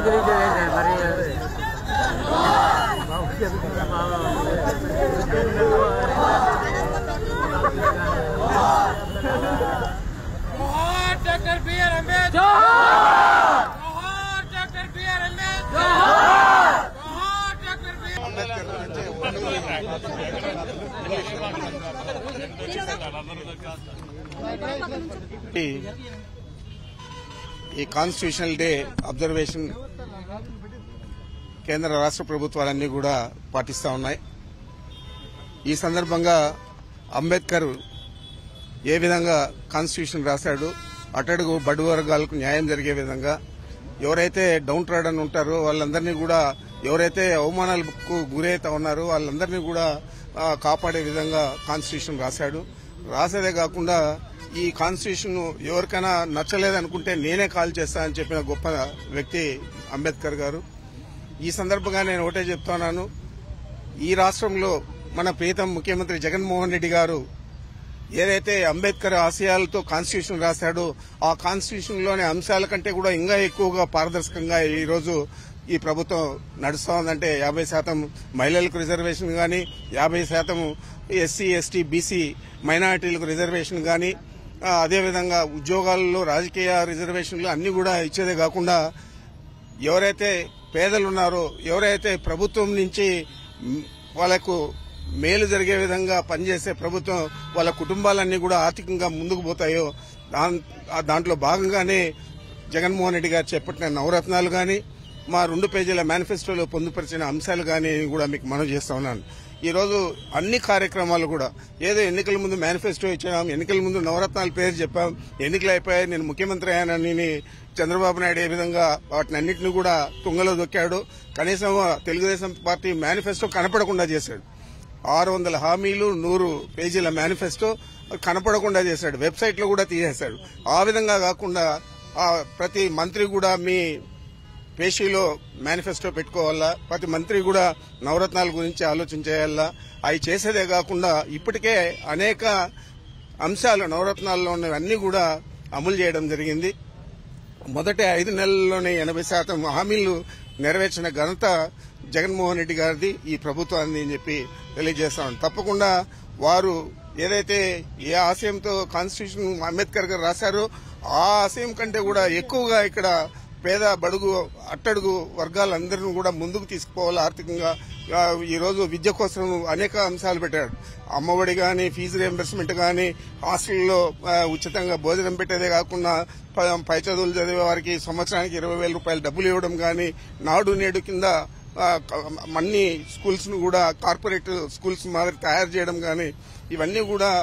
Doctor B R. Ambedkar doctor B R. ఈ constitutional day observation కేంద్ర రాష్ట్ర ప్రభుత్వాలన్నీ కూడా పాటిస్తా ఉన్నాయి. ఈ సందర్భంగా అంబేద్కర్ ఏ విధంగా కాన్స్టిట్యూషన్ రాశాడు, అట్టడుగు బడుగు వర్గాలకు న్యాయం జరిగే విధంగా ఎవరైతే డౌన్ ట్రాడన్ ఉంటారో వాళ్ళందరినీ కూడా, ఎవరైతే అవమానాలకు గురైతే ఉన్నారో వాళ్ళందరినీ కూడా కాపాడే విధంగా కాన్స్టిట్యూషన్ రాశాడు. రాసేదే కాకుండా ఈ కాన్స్టిట్యూషన్ ఎవరికైనా నచ్చలేదనుకుంటే నేనే కాల్ చేస్తా అని చెప్పిన గొప్ప వ్యక్తి అంబేద్కర్ గారు. ఈ సందర్భంగా నేను ఒకటే చెప్తున్నాను, ఈ రాష్ట్రంలో మన ప్రీతం ముఖ్యమంత్రి జగన్మోహన్ రెడ్డి గారు ఏదైతే అంబేద్కర్ ఆశయాలతో కాన్స్టిట్యూషన్ రాశాడో ఆ కాన్స్టిట్యూషన్ లోని అంశాల కంటే కూడా ఇంకా ఎక్కువగా పారదర్శకంగా ఈ రోజు ఈ ప్రభుత్వం నడుస్తా ఉందంటే 50% మహిళలకు రిజర్వేషన్ గాని, 50% ఎస్సీ ఎస్టీ బీసీ మైనారిటీలకు రిజర్వేషన్ గాని, అదేవిధంగా ఉద్యోగాల్లో రాజకీయ రిజర్వేషన్లు అన్ని కూడా ఇచ్చేదే కాకుండా ఎవరైతే పేదలున్నారో, ఎవరైతే ప్రభుత్వం నుంచి వాళ్లకు మేలు జరిగే విధంగా పనిచేసే ప్రభుత్వం వాళ్ళ కుటుంబాలన్నీ కూడా ఆర్థికంగా ముందుకు పోతాయో దాంట్లో భాగంగానే జగన్మోహన్ రెడ్డి గారు చేపట్టిన నవరత్నాలు గాని, మా 2 పేజీల మేనిఫెస్టోలో పొందుపరిచిన అంశాలు గాని కూడా మీకు మనవి చేస్తా ఉన్నాను. ఈ రోజు అన్ని కార్యక్రమాలు కూడా ఏదో ఎన్నికల ముందు మేనిఫెస్టో ఇచ్చాం, ఎన్నికల ముందు నవరత్నాల పేరు చెప్పాం, ఎన్నికలు అయిపోయాయి నేను ముఖ్యమంత్రి అయ్యానని చంద్రబాబు నాయుడు ఏ విధంగా వాటిని అన్నింటినీ కూడా తుంగలో దొక్కాడు. కనీసం తెలుగుదేశం పార్టీ మేనిఫెస్టో కనపడకుండా చేశాడు. 600 హామీలు 100 పేజీల మేనిఫెస్టో కనపడకుండా చేశాడు. వెబ్సైట్ లో కూడా తీసేశాడు. ఆ విధంగా కాకుండా ప్రతి మంత్రి కూడా మీ పేషీలో మేనిఫెస్టో పెట్టుకోవాలా, ప్రతి మంత్రి కూడా నవరత్నాల గురించి ఆలోచన చేయాలా. అవి చేసేదే కాకుండా ఇప్పటికే అనేక అంశాలు నవరత్నాల్లో ఉన్నవన్నీ కూడా అమలు చేయడం జరిగింది. మొదటి 5 నెలల్లోనే 80% హామీలు నెరవేర్చిన ఘనత జగన్మోహన్ రెడ్డి గారిది, ఈ ప్రభుత్వాన్ని అని చెప్పి తెలియజేస్తాం. తప్పకుండా వారు ఏదైతే ఏ ఆశయంతో కాన్స్టిట్యూషన్ అంబేద్కర్ గారు రాశారో ఆ ఆశయం కంటే కూడా ఎక్కువగా ఇక్కడ పేద బడుగు అట్టడుగు వర్గాలందరినీ కూడా ముందుకు తీసుకుపోవాలి ఆర్థికంగా. ఈ రోజు విద్య కోసం అనేక అంశాలు పెట్టాడు. అమ్మఒడి గాని, ఫీజు రియంబర్స్మెంట్ గాని, హాస్టల్లో ఉచితంగా భోజనం పెట్టేదే కాకుండా పై చదువులు చదివే వారికి సంవత్సరానికి 20,000 రూపాయలు డబ్బులు ఇవ్వడం గాని, నాడు నేడు కింద అన్ని స్కూల్స్ ను కూడా కార్పొరేట్ స్కూల్స్ మాదిరి తయారు చేయడం గాని, ఇవన్నీ కూడా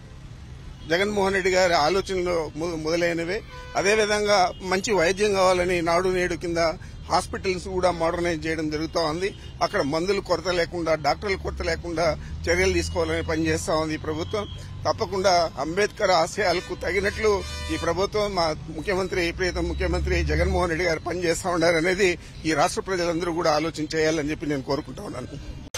జగన్మోహన్ రెడ్డి గారి ఆలోచనలో మొదలైనవే. అదేవిధంగా మంచి వైద్యం కావాలని నాడు నేడు కింద హాస్పిటల్స్ కూడా మోడర్నైజ్ చేయడం జరుగుతూ ఉంది. అక్కడ మందులు కొరత లేకుండా, డాక్టర్ల కొరత లేకుండా చర్యలు తీసుకోవాలని పనిచేస్తా ఉంది ఈ ప్రభుత్వం. తప్పకుండా అంబేద్కర్ ఆశయాలకు తగినట్లు ఈ ప్రభుత్వం, మా ముఖ్యమంత్రి ప్రియతమ ముఖ్యమంత్రి జగన్మోహన్ రెడ్డి గారు పనిచేస్తా ఉన్నారనేది ఈ రాష్ట్ర ప్రజలందరూ కూడా ఆలోచన చేయాలని చెప్పి నేను కోరుకుంటా ఉన్నాను.